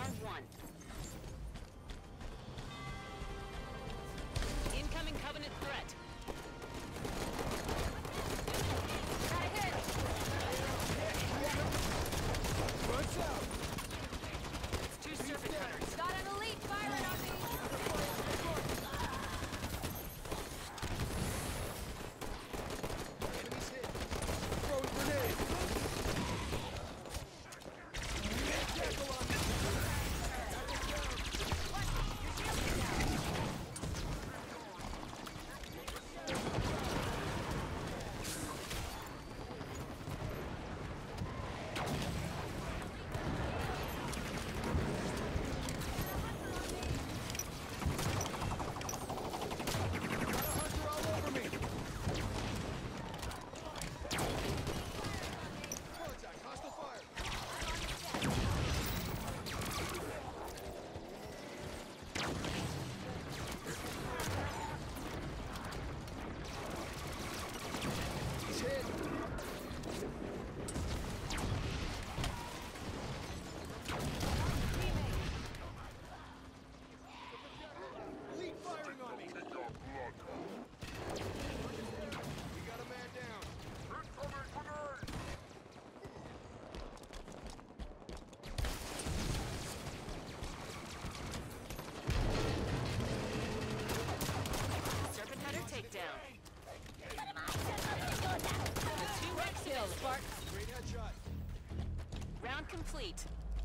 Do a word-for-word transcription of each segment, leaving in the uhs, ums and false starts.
Round one. Incoming Covenant threat. Got a hit! Rush out! It's two Serpent Hunters. Got an elite firing on me! Enemies hit. Throwing grenade. Jackal on me. Takedown. The two red kills, Spark. Great headshot. Round complete.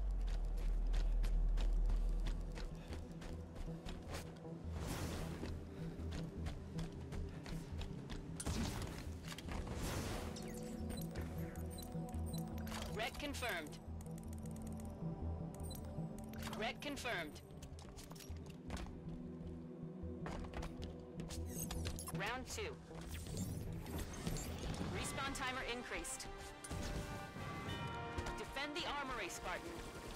Red confirmed. Red confirmed. Round two. Respawn timer increased. Defend the armory, Spartan.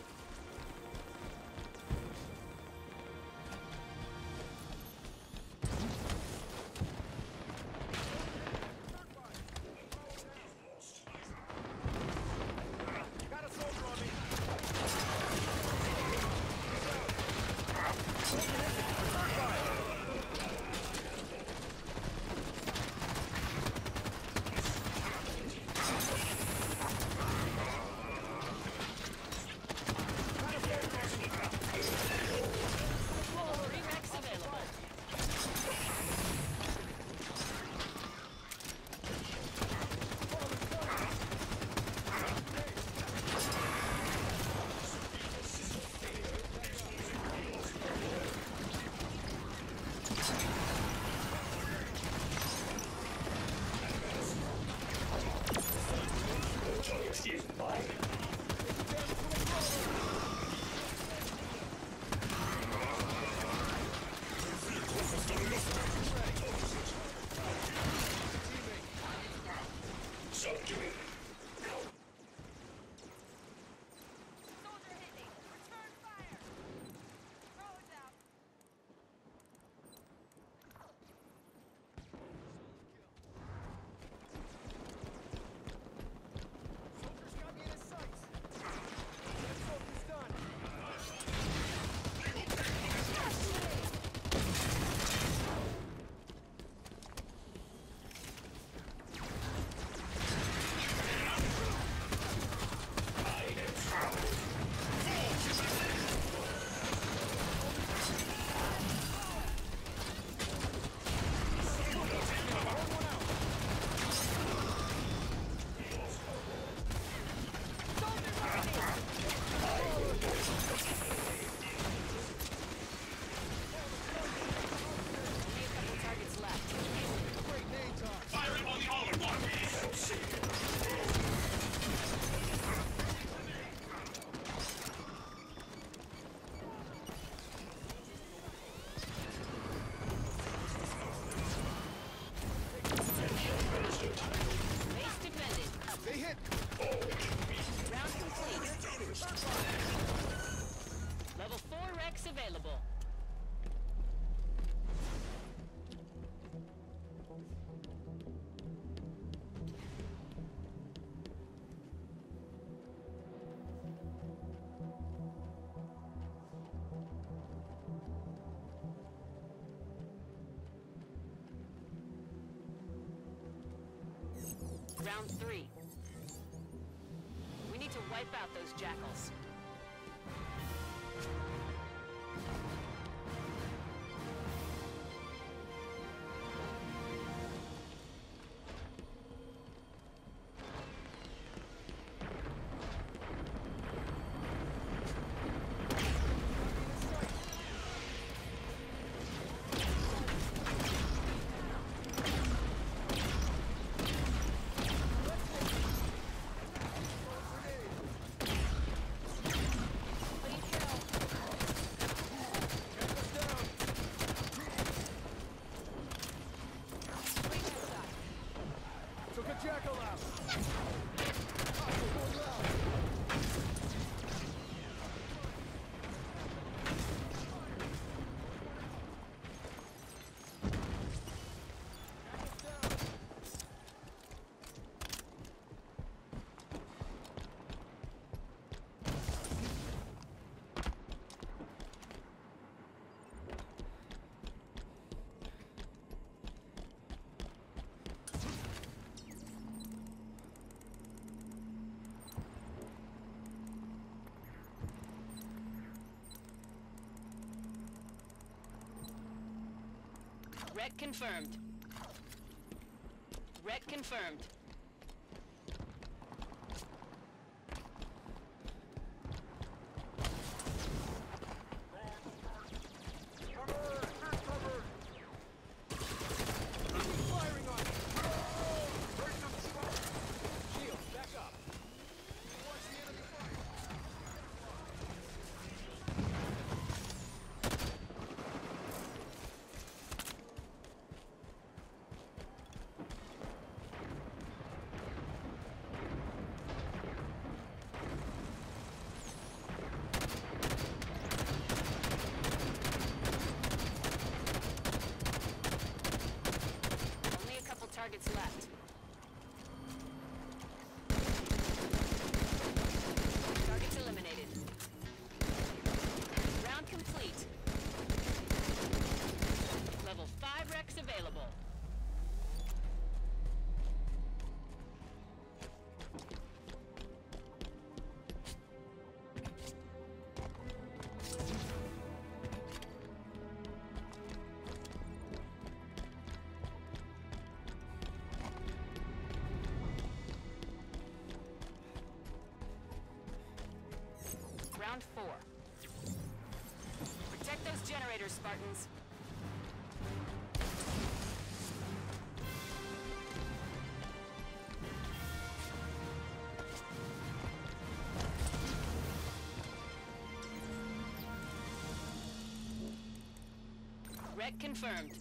Got a soldier on me. Round three. We need to wipe out those jackals. Took a jackal out. Hostiles going loud. Ret confirmed. Ret confirmed. Firing on me. Shields, back up. Watch the enemy fire. Only a couple targets left. Targets eliminated. Round complete. Level five Rex available. Round four. Protect those generators, Spartans. Ret confirmed.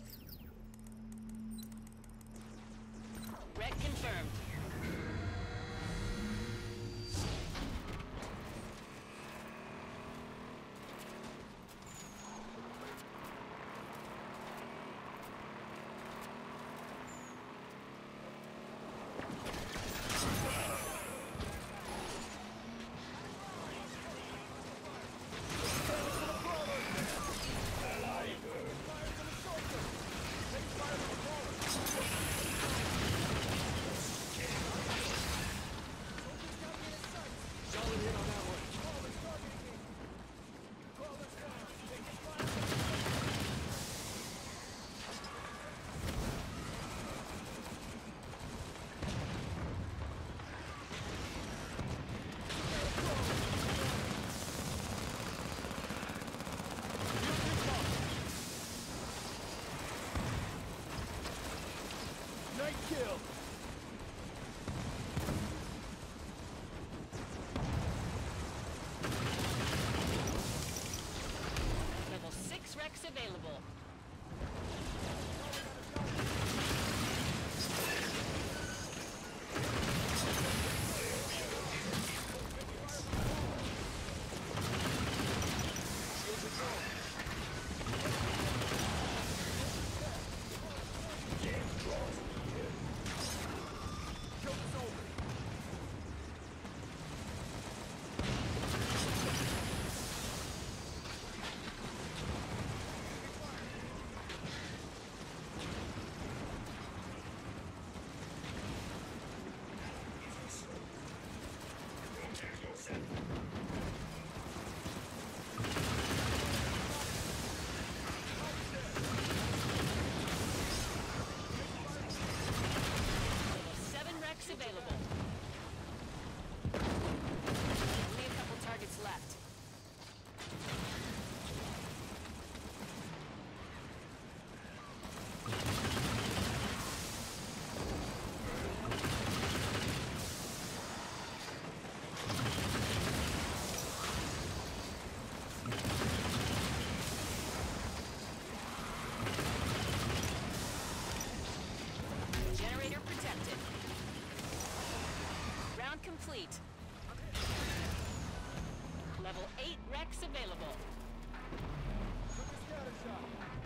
Ret confirmed. Night kill. Seven wrecks available. Only a couple targets left. Generator protected. Round complete. Level eight wrecks available. Took a scatter shot.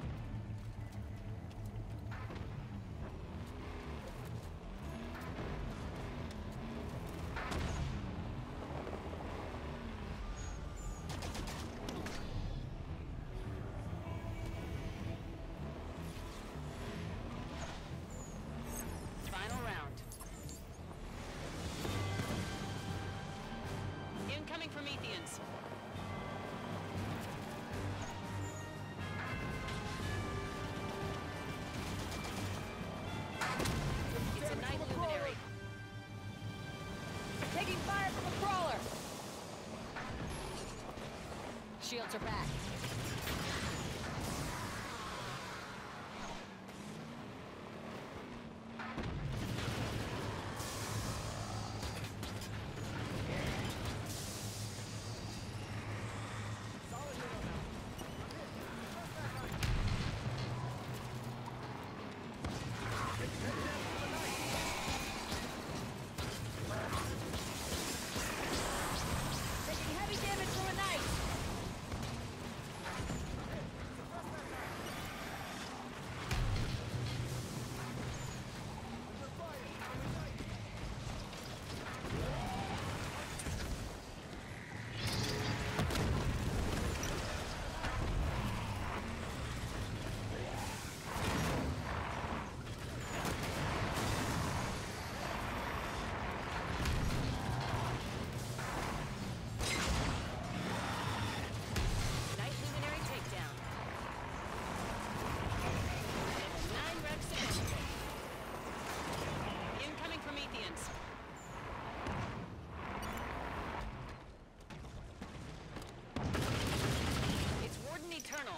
Final round. Incoming Prometheans. It's a night luminary. Taking fire from a crawler! Shields are back. Solid hit on that. Taking heavy damage from a knife! Under fire. Under night. Night luminary takedown. Nine wrecks available. Incoming Prometheans. It's Warden Eternal.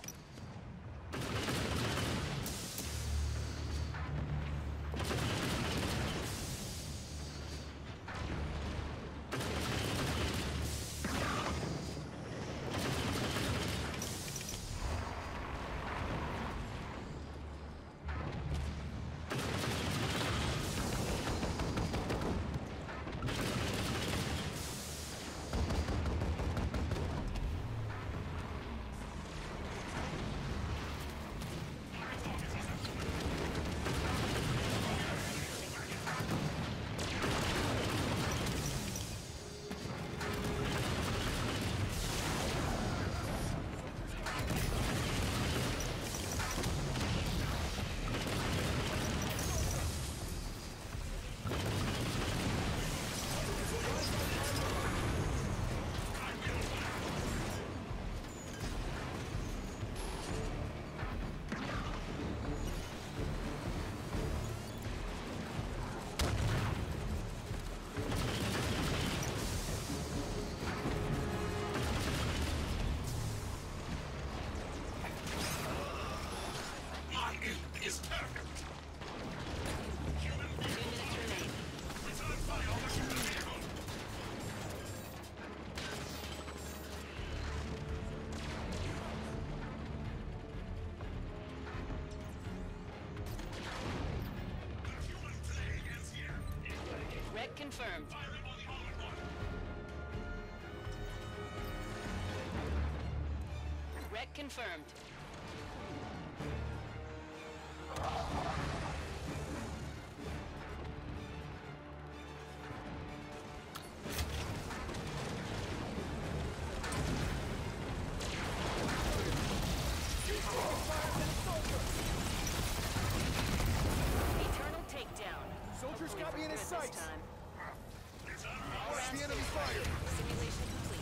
Is perfect. Human Two minutes remain. return fire on the human vehicle. The human plague is here. Wreck confirmed. Firing on the armored one. Wreck confirmed. Eternal takedown. Soldier's got me in his Good this sights. time. It's a Round the enemy fire! Simulation complete.